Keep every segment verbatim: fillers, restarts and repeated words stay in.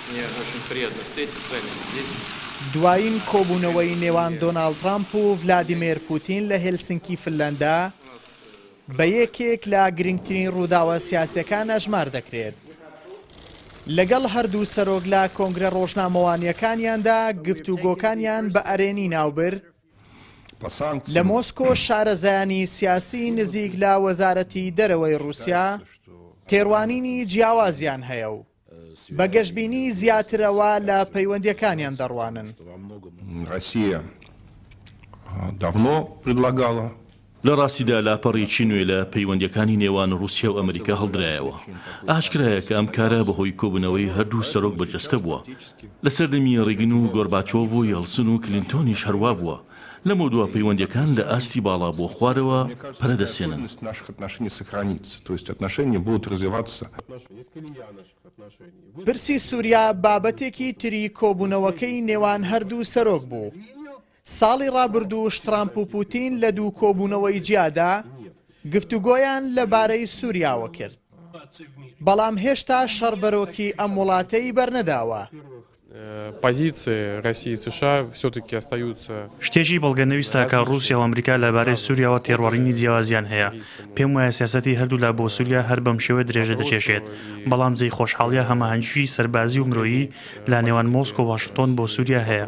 دوایین کۆبوونەوەی نێوان دۆناڵد ترامپ و ڤلادیمیر پوتین لە هێلسنکی فنلەندا بە یەکێک لە گرنگترین ڕووداوە سیاسیەکان ئەژمار دەکرێت. لەگەڵ هەردوو سەرۆک لە کۆنگرە ڕۆژنامەوانیەکانیاندا گفتوگۆکانیان بە ئەرێنی ناوبرد لە مۆسکۆ شارەزایانی سیاسی نزیک لە وەزارەتی دەرەوەی رووسیا تێڕوانینی جیاوازیان هەیە و بە گەشتبینی زیاترەوە لە پەیوەندیەکانیان دەڕوانن. لە ڕاستیدا لاپەڕێکی نوێ لە پەیوەندیەکانی نێوان رووسیا و ئەمریکا هەڵدرایەوە. ئاشکرایە کە ئەم کارە بەهۆی کۆبوونەوەی هەردوو سەرۆک بەجەستە بووە. لە سەردەمی ڕێگن و گۆرباچۆڤ و یەڵسن و کلینتۆنیش هەروە بووە. لەمە دووە پەیوەندیەکان لە ئاستی باڵا بۆ خوارەوە پەرەدەسێنن. پرسی سووریا بابەتێکی تری کۆبوونەوەکەی نێوان هەردوو سەرۆک بوو. ساڵی ڕابردووش ترامپ و پوتین لە دوو کۆبوونەوەی جیادا گفتوگۆیان لەبارەی سووریاوە کرد. بەڵام هێشتا شەڕبەرۆکی ئەم وڵاتەی بەرنەداوە. شتێکی بەڵگەنەویستە کە رووسیا و ئەمریکا لەبارەی سووریاوە تێڕوانینی جیاوازیان هەیە. پێم وایە سیاسەتی هەردوو لا بۆ سووریا هەر بەم شێوە درێژە دەچێشێت. بەڵام جێی خۆشحاڵیە هەماهەنگی سەربازی و مرۆیی لا نێوان مۆسکۆ و واشنگتۆن بۆ سووریا هەیە.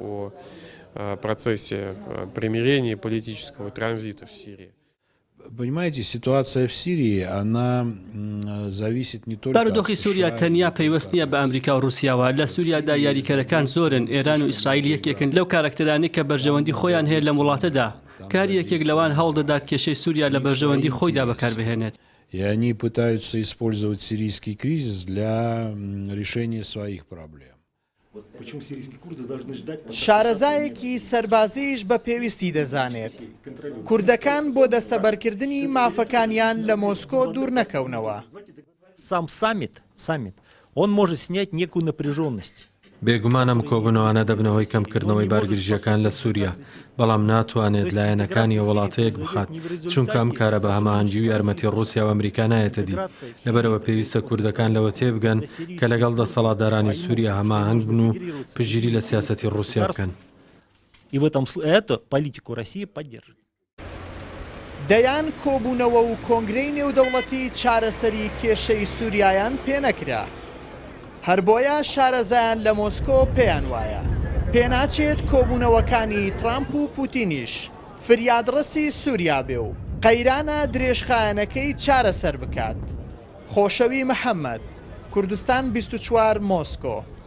بارودۆخی سووریا تەنیا پەیوەست نییە بە ئەمریکا و رووسیاوە. لە سووریادا یاریکەرەکان زۆرن. ئێران و ئیسرائیل یەکێکن لەو کارکتەرانی کە بەرژەوەندی خۆیان هەیە لە وڵاتەدا. کاری یەکێک لەوان هەوڵ دەدات کێشەی سووریا لە بەرژەوەندی خۆیدا بەکاربهێنێت. И они пытаются использовать сирийский кризис для решения своих проблем. شارەزایەکی سەربازیش بە پێویستی دەزانێت کوردەکان بۆ دەستەبەرکردنی مافەکانیان لە مۆسکۆ دوور نەکەونەوە. Сам саммит, саммит, он может снять некую напряженность. بێگومانە ئەم کۆبوونەوانە دەبنەوەی کەمکردنەوەی بارگرژیەکان لە سووریا، بەڵام ناتوانێت لایەنەکانی وڵاتەیەک بخات چونکە ئەم کارە بە هەماهەنگی و یارمەتی رووسیا و ئەمریکا نایەتە دی. لەبەرەوە پێویستە کوردەکان لەوە تێبگەن کە لەگەڵ دەسەڵاتدارانی سووریا هەماهەنگ بن و پشگیری لە سیاسەتی رووسیا بکەن. И в этом эту политику Россия поддержит. دەیان کۆبوونەوە و کۆنگرەی نێودەوڵەتی چارەسەری کێشەی سووریایان پێنەکرا. هەر بۆیە شارەزایان لە مۆسکۆ پێیان وایە پێناچێت کۆبوونەوەکانی ترامپ و پوتینیش فریادڕەسی سووریا بێ و قەیرانە درێژخایەنەکەی چارەسەر بکات. خۆشەوی محەممەد، کوردستان بیست و چوار، مۆسکۆ.